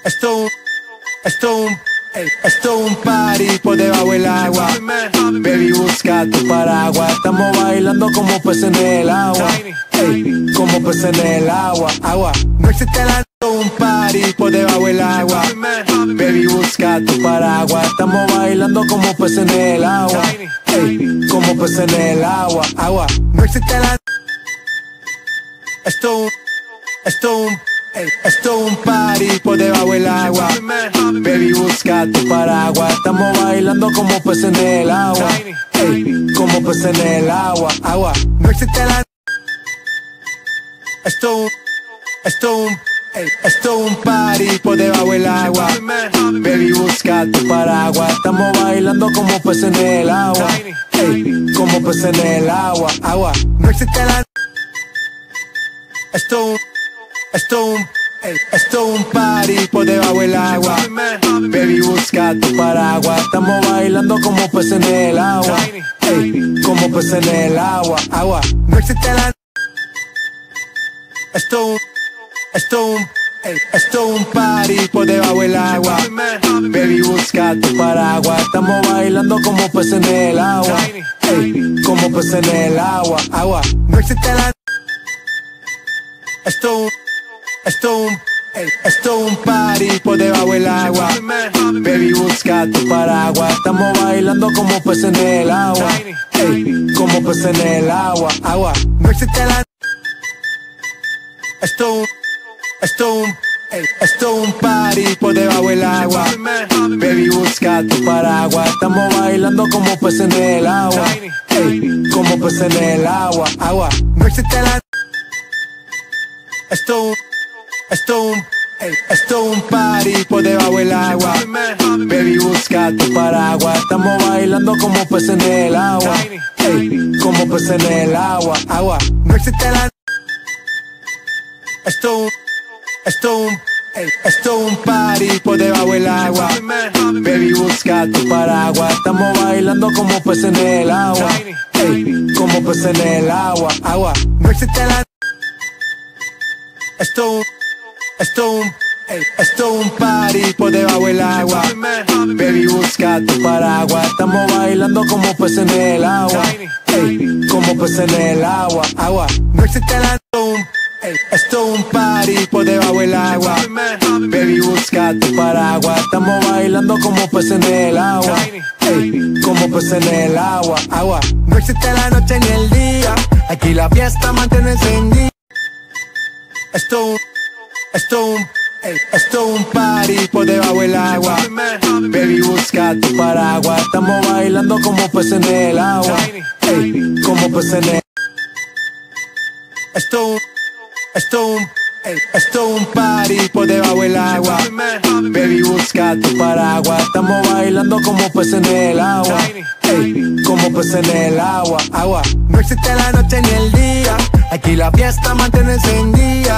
Esto, esto, esto un party por debajo del agua. Baby, busca tu paraguas. Estamos bailando como peces en el agua. Ey, como peces en el agua. Agua. No existe un party por debajo del agua. Baby, busca tu paraguas. Estamos bailando como peces en el agua. Ey, como peces en el agua. Agua. No existe esto un party por debajo del agua. Baby, busca tu paraguas. Estamos bailando como peces en el agua. Ey, como peces en el agua. Agua. No existe esto un party por debajo del agua. Baby, busca tu paraguas. Estamos bailando como peces en el agua. Ey, como peces en el agua. Agua. No existe esto un party por debajo del agua. Baby, busca tu paraguas. Estamos bailando como peces en el agua. Ey, como peces en el agua. Agua. No existe esto un party por debajo del agua. Baby, busca tu paraguas. Estamos bailando como peces en el agua. Ey, como peces en el agua. Agua. No existe esto un party por debajo del agua. Baby, busca tu paraguas. Estamos bailando como peces en el agua. Ey, como peces en el agua. Agua. No existe esto un party por debajo del agua. Baby, busca tu paraguas. Estamos bailando como peces en el agua. Ey, como peces en el agua. Agua. No existe esto un party por debajo del agua. Baby, busca tu paraguas. Estamos bailando como peces en el agua. Ey, como peces en el agua. Agua. No existe esto un party por debajo del agua. Baby, busca tu paraguas. Estamos bailando como peces en el agua. Ey, como peces en el agua. Agua. No existe esto un party por debajo del agua. Baby, busca tu paraguas. Estamos bailando como peces en el agua. Ey, como peces en el agua. Agua. No existe esto un party por debajo del agua. Baby, busca tu paraguas. Estamos bailando como peces en el agua. Ey, como peces en el agua. Agua. No existe la noche ni el día. Aquí la fiesta mantiene encendida. Esto un party por debajo del agua. Baby, busca tu paraguas. Estamos bailando como peces en el agua. Ey, como peces en el Esto un party por debajo del agua. Baby, busca tu paraguas. Estamos bailando como peces en el agua. Ey, como peces en el agua. Agua. No existe la noche ni el día. Aquí la fiesta mantiene encendida.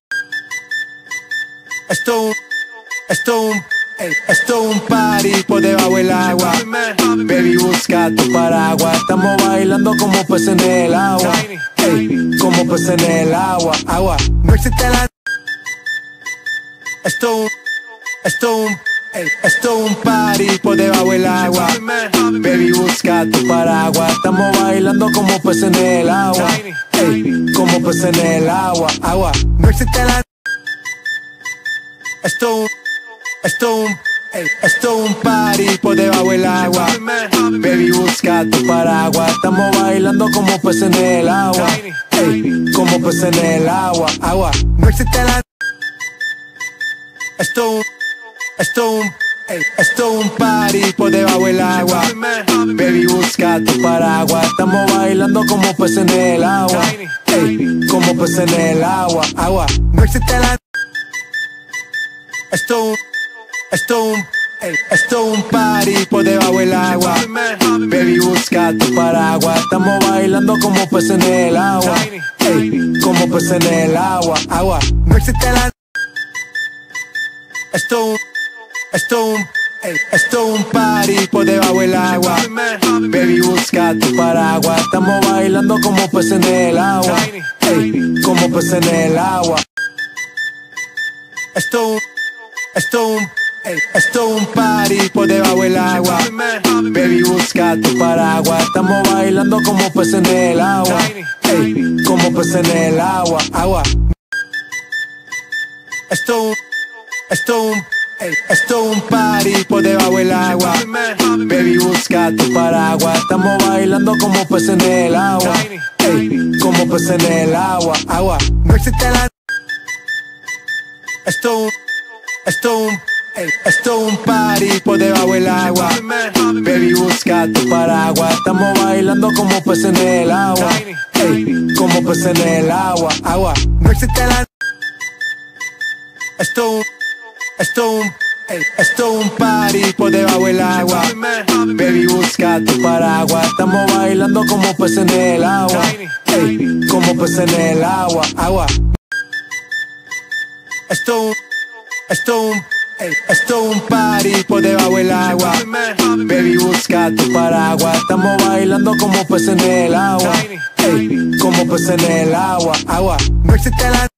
Esto un party por debajo del agua. Baby, busca tu paraguas. Estamos bailando como peces en el agua. Ey, como peces en el agua. Agua. No existe esto un party por debajo del agua. Baby, busca tu paraguas. Estamos bailando como peces en el agua. Ey, como peces en el agua. Agua. No existe esto un party por debajo del agua. Baby, busca tu paraguas. Estamos bailando como peces en el agua. Ey, como peces en el agua. Agua. No existe esto un party por debajo del agua. Baby, busca tu paraguas. Estamos bailando como peces en el agua. Ey, como peces en el agua. Agua. No existe esto un party por debajo del agua. Baby, busca tu paraguas. Estamos bailando como peces en el agua. Ey, como peces en el agua. Agua. No existe esto un party por debajo del agua. Baby, busca tu paraguas. Estamos bailando como peces en el agua. Ey, como peces en el agua. Esto es un party por debajo del agua. Baby, busca tu paraguas. Estamos bailando como peces en el agua. Ey, como peces en el agua. Esto es un party por debajo del agua. Baby, busca tu paraguas. Estamos bailando como peces en el agua. Ey, como peces en el agua. No existe la... Esto es un party por debajo del agua. Baby, busca tu paraguas. Estamos bailando como peces en el agua. Ey, como peces en el agua. No existe la... Esto es un party por debajo del agua. Baby, busca tu paraguas. Estamos bailando como peces en el agua. Ey, como peces en el agua. Esto es un party por debajo del agua. Baby, busca tu paraguas. Estamos bailando como peces en el agua. Ey, como peces en el agua. No existe la...